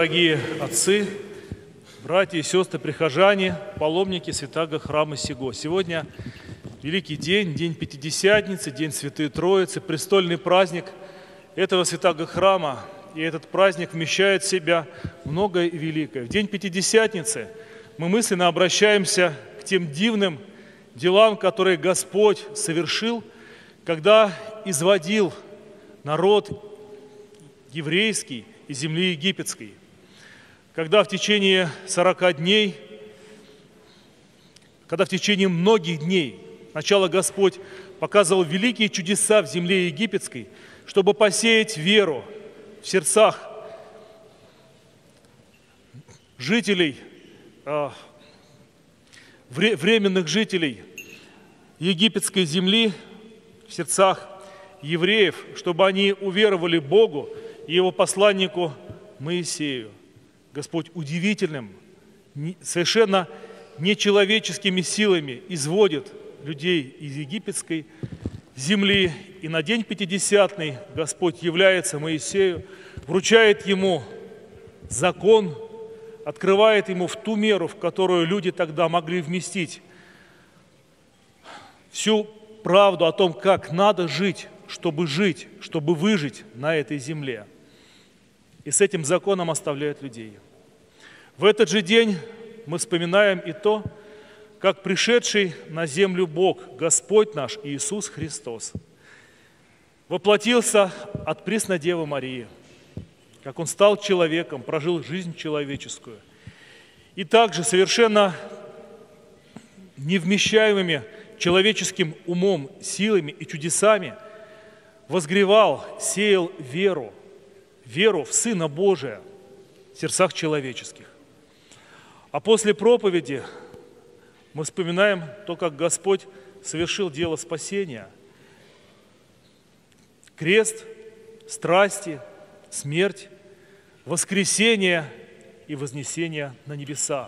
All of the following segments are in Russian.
дорогие отцы, братья и сестры, прихожане, паломники святаго храма сего. Сегодня великий день, день Пятидесятницы, день Святой Троицы, престольный праздник этого святаго храма. И этот праздник вмещает в себя многое и великое. В день Пятидесятницы мы мысленно обращаемся к тем дивным делам, которые Господь совершил, когда изводил народ еврейский из земли египетской, когда в течение 40 дней, когда в течение многих дней сначала Господь показывал великие чудеса в земле египетской, чтобы посеять веру в сердцах жителей, временных жителей египетской земли, в сердцах евреев, чтобы они уверовали Богу и Его посланнику Моисею. Господь удивительным, совершенно нечеловеческими силами изводит людей из египетской земли. И на день Пятидесятный Господь является Моисею, вручает ему закон, открывает ему в ту меру, в которую люди тогда могли вместить всю правду о том, как надо жить, чтобы выжить на этой земле. И с этим законом оставляет людей. В этот же день мы вспоминаем и то, как пришедший на землю Бог, Господь наш Иисус Христос, воплотился от Преснодевы Марии, как Он стал человеком, прожил жизнь человеческую. И также совершенно невмещаемыми человеческим умом, силами и чудесами возгревал, сеял веру в Сына Божия в сердцах человеческих. А после проповеди мы вспоминаем то, как Господь совершил дело спасения. Крест, страсти, смерть, воскресение и вознесение на небеса.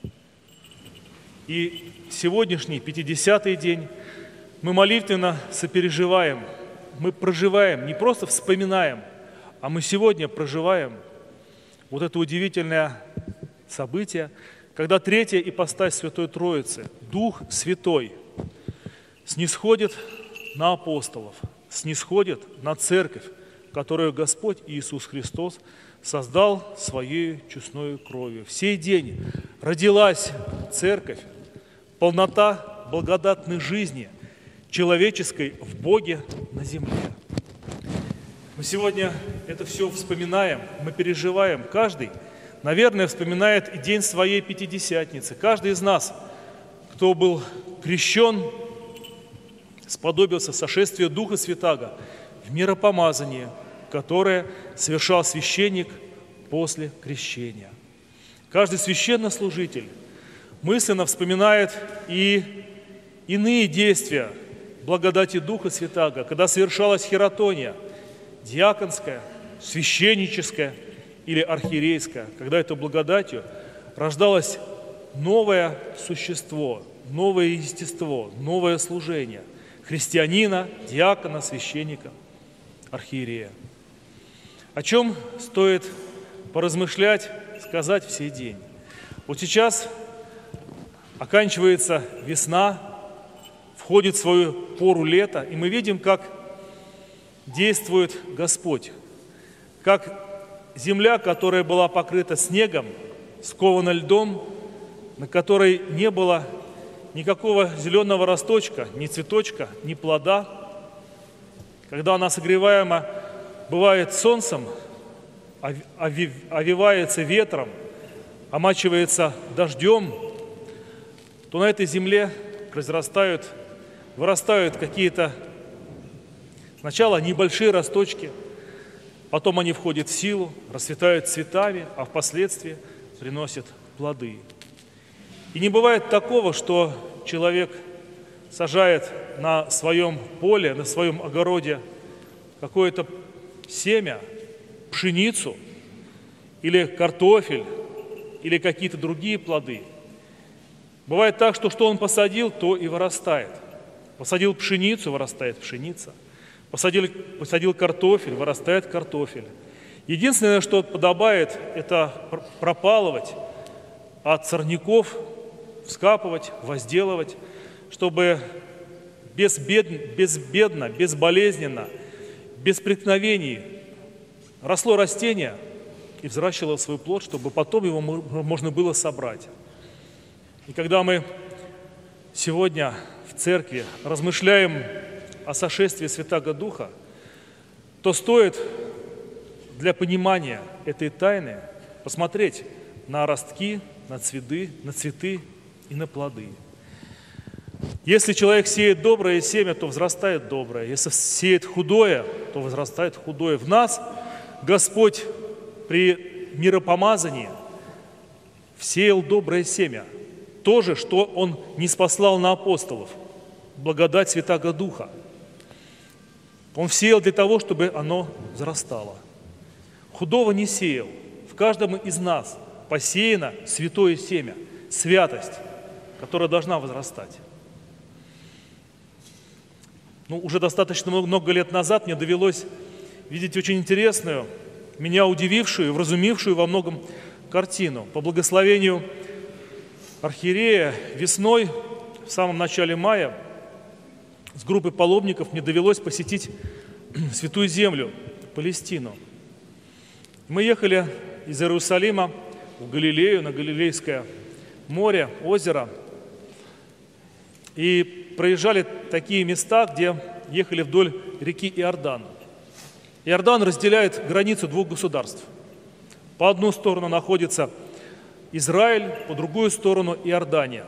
И сегодняшний 50-й день мы молитвенно сопереживаем, мы проживаем, не просто вспоминаем, а мы сегодня проживаем вот это удивительное событие, когда третья ипостась Святой Троицы, Дух Святой, снисходит на апостолов, снисходит на церковь, которую Господь Иисус Христос создал Своей честной кровью. В сей день родилась церковь, полнота благодатной жизни человеческой в Боге на земле. Мы сегодня это все вспоминаем, мы переживаем. Каждый, наверное, вспоминает и день своей Пятидесятницы. Каждый из нас, кто был крещен, сподобился сошествия Духа Святаго в миропомазание, которое совершал священник после крещения. Каждый священнослужитель мысленно вспоминает и иные действия благодати Духа Святаго, когда совершалась хератония, диаконская, священническая или архиерейская, когда этой благодатью рождалось новое существо, новое естество, новое служение христианина, диакона, священника, архиерея. О чем стоит поразмышлять, сказать в сей день? Вот сейчас оканчивается весна, входит в свою пору лета, и мы видим, как действует Господь, как земля, которая была покрыта снегом, скована льдом, на которой не было никакого зеленого росточка, ни цветочка, ни плода, когда она согреваема бывает солнцем, овивается ветром, омачивается дождем, то на этой земле вырастают какие-то сначала небольшие росточки, потом они входят в силу, расцветают цветами, а впоследствии приносят плоды. И не бывает такого, что человек сажает на своем поле, на своем огороде какое-то семя, пшеницу или картофель, или какие-то другие плоды. Бывает так, что он посадил, то и вырастает. Посадил пшеницу, вырастает пшеница. Посадил картофель, вырастает картофель. Единственное, что подобает, это пропалывать от сорняков, вскапывать, возделывать, чтобы безбедно, безболезненно, без преткновений росло растение и взращивало свой плод, чтобы потом его можно было собрать. И когда мы сегодня в церкви размышляем о сошествии Святаго Духа, то стоит для понимания этой тайны посмотреть на ростки, на цветы и на плоды. Если человек сеет доброе семя, то взрастает доброе. Если сеет худое, то возрастает худое. В нас Господь при миропомазании всеял доброе семя. То же, что Он не спаслал на апостолов. Благодать Святаго Духа. Он всеял для того, чтобы оно взрастало. Худого не сеял. В каждом из нас посеяно святое семя, святость, которая должна возрастать. Уже достаточно много лет назад мне довелось видеть очень интересную, меня удивившую, вразумившую во многом картину. По благословению архиерея весной, в самом начале мая, с группой паломников мне довелось посетить Святую Землю, Палестину. Мы ехали из Иерусалима в Галилею, на Галилейское море, озеро, и проезжали такие места, где ехали вдоль реки Иордан. Иордан разделяет границу двух государств. По одну сторону находится Израиль, по другую сторону Иордания.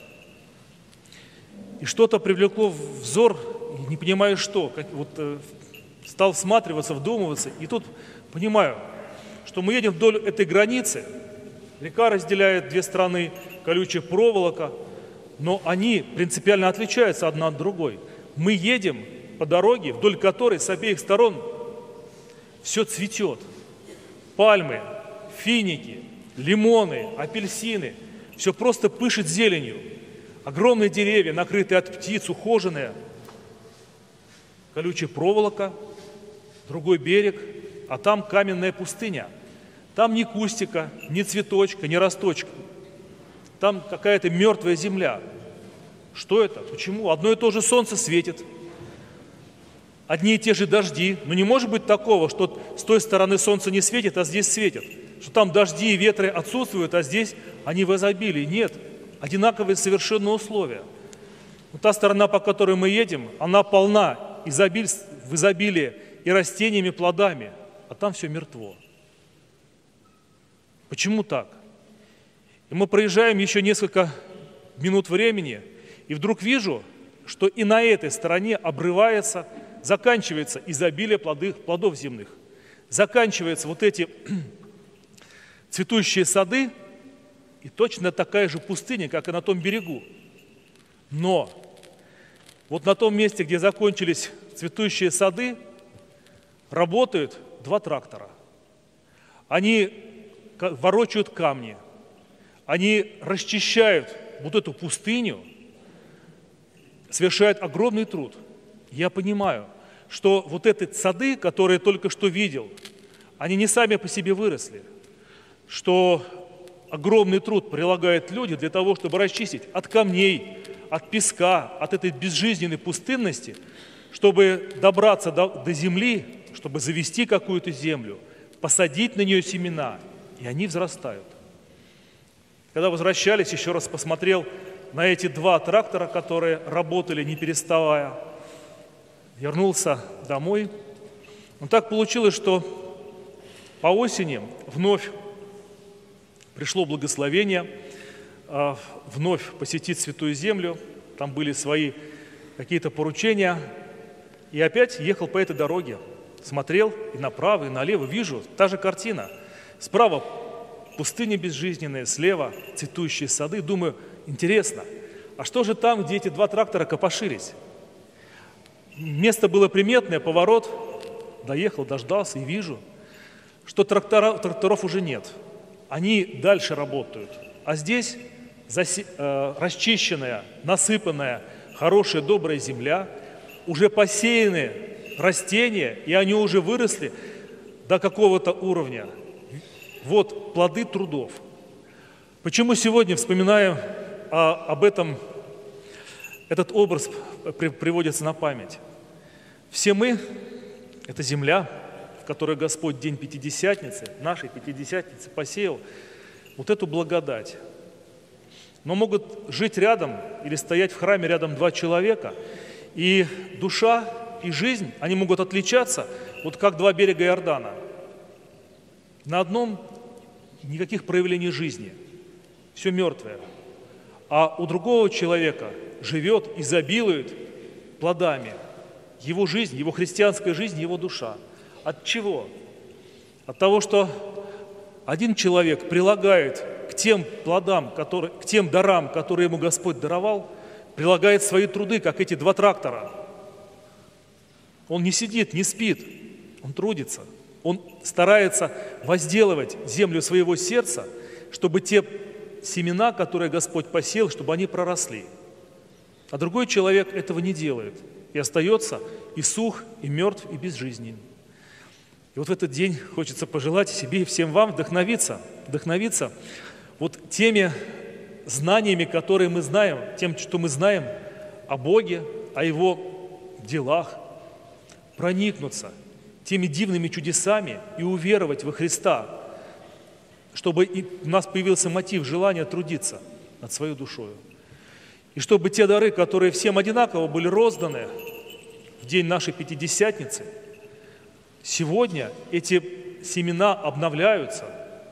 И что-то привлекло взор, не понимаю что, стал всматриваться, вдумываться, и тут понимаю, что мы едем вдоль этой границы, река разделяет две страны, колючая проволока, но они принципиально отличаются одна от другой. Мы едем по дороге, вдоль которой с обеих сторон все цветет. Пальмы, финики, лимоны, апельсины, все просто пышет зеленью. Огромные деревья, накрытые от птиц, ухоженные. Колючая проволока, другой берег, а там каменная пустыня. Там ни кустика, ни цветочка, ни росточка. Там какая-то мертвая земля. Что это? Почему? Одно и то же солнце светит. Одни и те же дожди. Но не может быть такого, что с той стороны солнце не светит, а здесь светит. Что там дожди и ветры отсутствуют, а здесь они в изобилии. Нет. Одинаковые совершенно условия. Но та сторона, по которой мы едем, она полна в изобилии и растениями, и плодами. А там все мертво. Почему так? И мы проезжаем еще несколько минут времени, и вдруг вижу, что и на этой стороне обрывается, заканчивается изобилие плодов земных. Заканчиваются вот эти цветущие сады, и точно такая же пустыня, как и на том берегу. Но вот на том месте, где закончились цветущие сады, работают два трактора. Они ворочают камни, они расчищают вот эту пустыню, совершают огромный труд. Я понимаю, что вот эти сады, которые я только что видел, они не сами по себе выросли, что огромный труд прилагают люди для того, чтобы расчистить от камней, от песка, от этой безжизненной пустынности, чтобы добраться до земли, чтобы завести какую-то землю, посадить на нее семена, и они взрастают. Когда возвращались, еще раз посмотрел на эти два трактора, которые работали не переставая. Вернулся домой. Но так получилось, что по осени вновь пришло благословение, вновь посетить Святую Землю. Там были свои какие-то поручения. И опять ехал по этой дороге. Смотрел и направо, и налево. Вижу, та же картина. Справа пустыня безжизненная, слева цветущие сады. Думаю, интересно, а что же там, где эти два трактора копошились? Место было приметное, поворот. Доехал, дождался и вижу, что тракторов уже нет. Они дальше работают. А здесь расчищенная, насыпанная, хорошая, добрая земля, уже посеяны растения, и они уже выросли до какого-то уровня. Вот плоды трудов. Почему сегодня вспоминаем об этом, этот образ приводится на память? Все мы – это земля, в которой Господь день Пятидесятницы, нашей Пятидесятницы, посеял вот эту благодать. Но могут жить рядом или стоять в храме рядом два человека, и душа и жизнь, они могут отличаться, вот как два берега Иордана. На одном никаких проявлений жизни, все мертвое, а у другого человека живет, изобилует плодами его жизнь, его христианская жизнь, его душа. От чего? От того, что один человек прилагает к тем плодам, к тем дарам, которые ему Господь даровал, прилагает свои труды, как эти два трактора. Он не сидит, не спит, он трудится. Он старается возделывать землю своего сердца, чтобы те семена, которые Господь посеял, чтобы они проросли. А другой человек этого не делает и остается и сух, и мертв, и безжизнен. И вот в этот день хочется пожелать себе и всем вам вдохновиться вот теми знаниями, которые мы знаем, тем, что мы знаем о Боге, о Его делах, проникнуться теми дивными чудесами и уверовать во Христа, чтобы у нас появился мотив, желание трудиться над своей душою. И чтобы те дары, которые всем одинаково были розданы в день нашей Пятидесятницы, сегодня эти семена обновляются,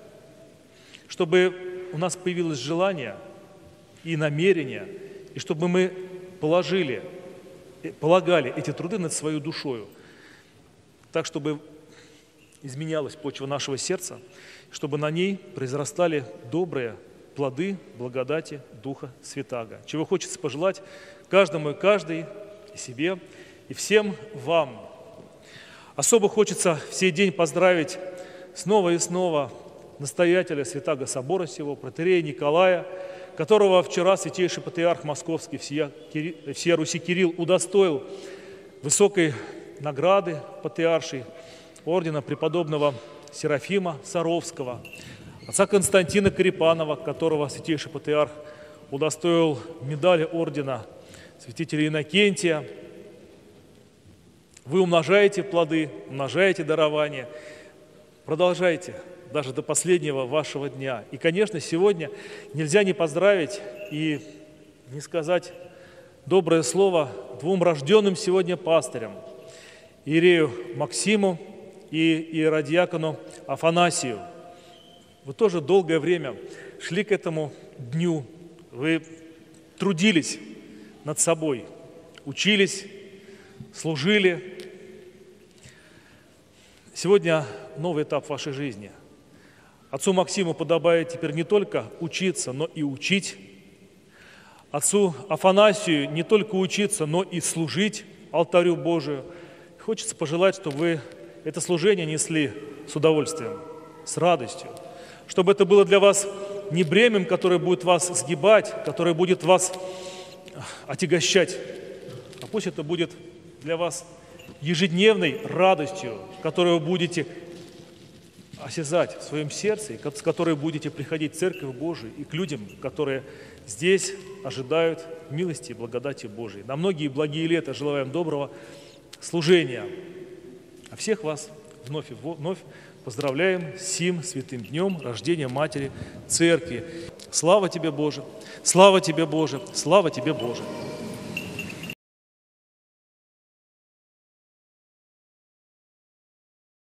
чтобы у нас появилось желание и намерение, и чтобы мы полагали эти труды над своей душою, так, чтобы изменялась почва нашего сердца, чтобы на ней произрастали добрые плоды благодати Духа Святаго. Чего хочется пожелать каждому и каждой, и себе, и всем вам. Особо хочется в сей день поздравить снова и снова настоятеля Святаго Собора сего, протоиерея Николая, которого вчера святейший патриарх Московский всея Руси Кирилл удостоил высокой награды патриаршей ордена преподобного Серафима Саровского, отца Константина Корепанова, которого святейший патриарх удостоил медали ордена святителя Иннокентия. Вы умножаете плоды, умножаете дарования, продолжайте даже до последнего вашего дня. И, конечно, сегодня нельзя не поздравить и не сказать доброе слово двум рожденным сегодня пастырям, иерею Максиму и иеродиакону Афанасию. Вы тоже долгое время шли к этому дню, вы трудились над собой, учились, служили. Сегодня новый этап вашей жизни. Отцу Максиму подобает теперь не только учиться, но и учить. Отцу Афанасию не только учиться, но и служить алтарю Божию. Хочется пожелать, чтобы вы это служение несли с удовольствием, с радостью, чтобы это было для вас не бременем, которое будет вас сгибать, которое будет вас отягощать, а пусть это будет для вас ежедневной радостью, которую вы будете осязать в своем сердце, и с которой будете приходить в Церковь Божию и к людям, которые здесь ожидают милости и благодати Божией. На многие благие лета желаем доброго служения. А всех вас вновь и вновь поздравляем с сим святым днем рождения Матери Церкви. Слава Тебе, Боже! Слава Тебе, Боже! Слава Тебе, Боже!